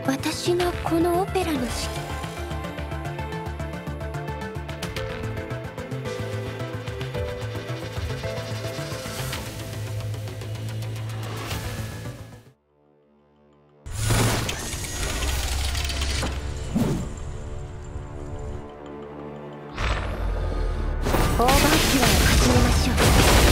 私のこのオペラのオーバーキルを始めましょう。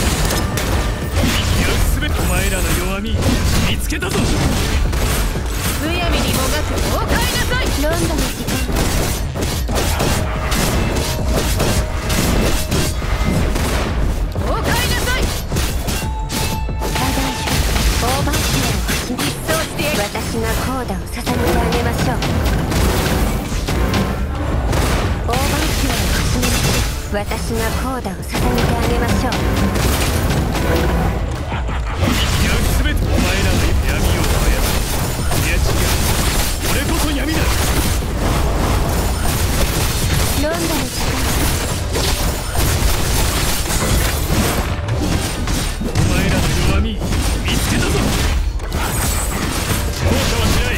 すべてお前らの弱み見つけたぞ。 むやみにもがくお帰りなさい。 ロンドの時間お帰りなさい。 大丈夫。オーバーキルを始め一掃してやる。 私がコーダを捧げてあげましょう。オーバーキルを始めましょう。私がコーダを捧げてあげましょう。 すべてお前らの闇を操る。いや違う、俺こそ闇だ。 ロンドの時間お前らの弱み見つけたぞ。勝者はしない。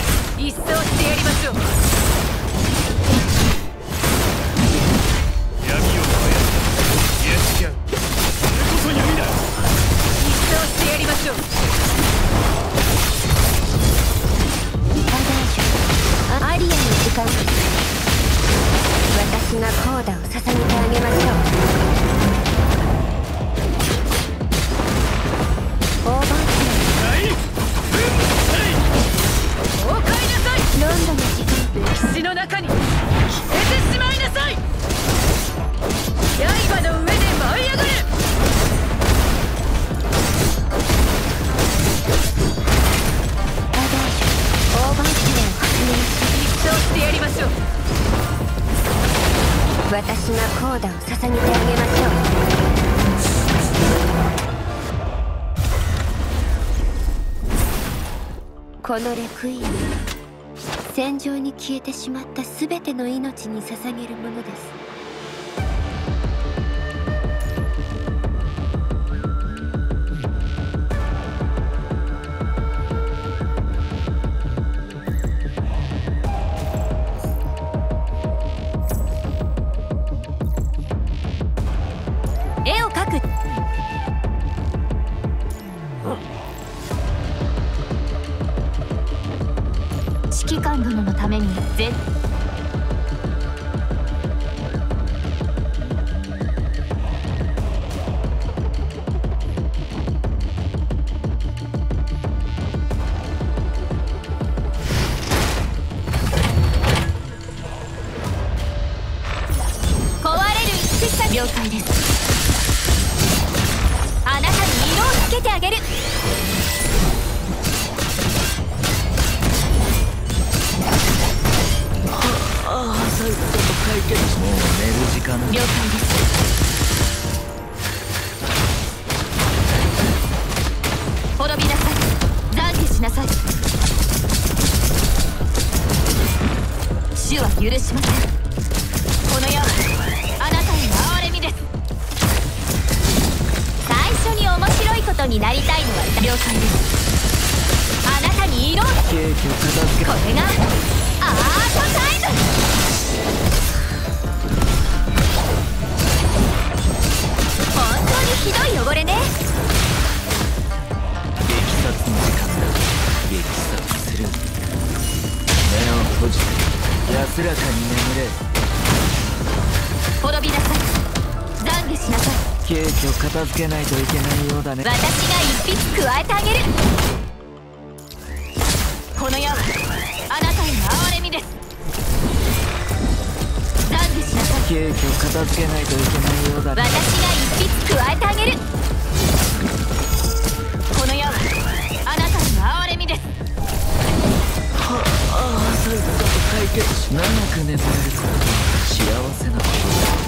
一掃してやりましょう。 闇を操る。いや違う、俺こそ闇だ。 一掃してやりましょう。 アリアの時間私がコーダを捧げてあげましょう。オーバーキはい、 お帰りなさい。 ルロンドの時間歴史の中に消えてしまいなさい。刃の上で舞い上がれ。 オーバーキルを始めましょう。 一掃してやりましょう。 私がコーダを捧げてあげましょう。このレクイエムは戦場に消えてしまった全ての命に捧げるものです。 絵を描く。指揮官殿のために了解です。あなたに色をつけてあげる。 そういうこと解決。もう寝る時間。 了解です。滅びなさい。懺悔しなさい。主は許しません。この世はあなたへの憐れみです。最初に面白いことになりたいのは了解です。あなたに色を。 ケーキを片付け。 これがアートタイム。本当にひどい汚れね。 激殺の時間だ。激殺する。目を閉じて安らかに眠れ。 滅びなさい。懺悔しなさい。 ケーキを片付けないといけないようだね。 私が一筆加えてあげる。この世はあなたへの憐れみです。懺悔しなさい。 ケーキを片付けないといけないようだね。 私が一筆加えてあげる。この世はあなたへの憐れみです。 そういうこと解決し。長く眠れることは幸せなことだ。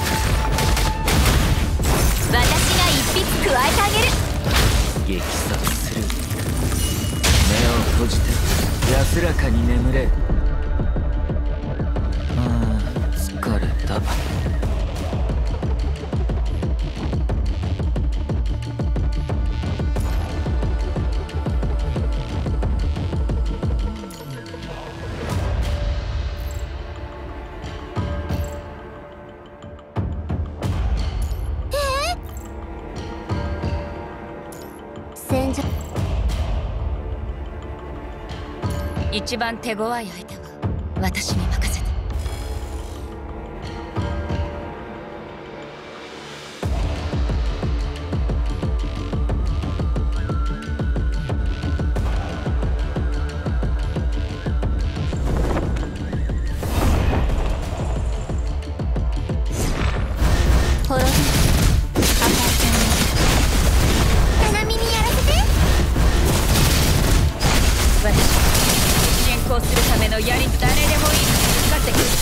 私が一筆加えてあげる。 激殺する。目を閉じて安らかに眠れ。疲れた。 一番手強い相手は私に任せて。 滅び赤いちゃんナナミにやらせて。 私進行するための誰でもいいから使ってくる。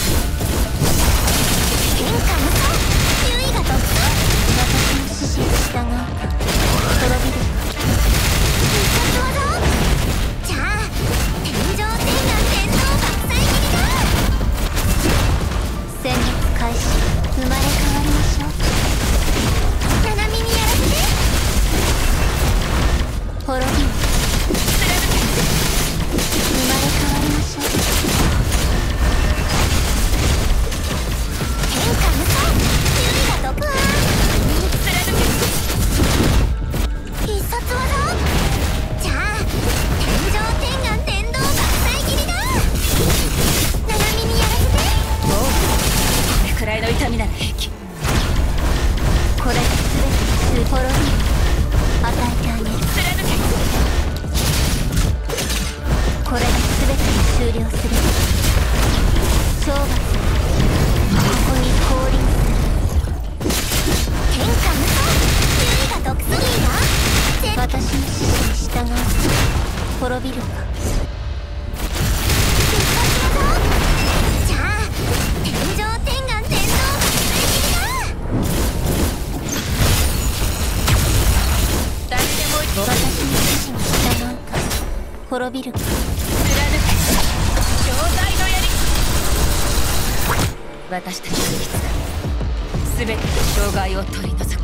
天下無双優位が独走。私の指示に従うか滅びるか。必殺技じゃあ天上天眼天道爆砕斬りだ。戦略開始。生まれ変わりましょう。ナナミにやらせて。滅びる生まれ変わりましょう。天下無双優位が独破。必殺技じゃあ天上天眼天道爆砕斬りだ。ナナミにやらせて。 おう、これくらいの痛みなら平気。 これで全て滅びる与えてあげる。これで全てを終了する。懲罰ここに降臨する。天下無双優位が独走。いいな私の指示に従うか滅びるか。必殺技じゃあ天上天眼天道爆砕斬りだ。 誰でもいい。 私の指示に従うか滅びるか。 貫け正体の槍。私たちの術が全ての障害を取り除く。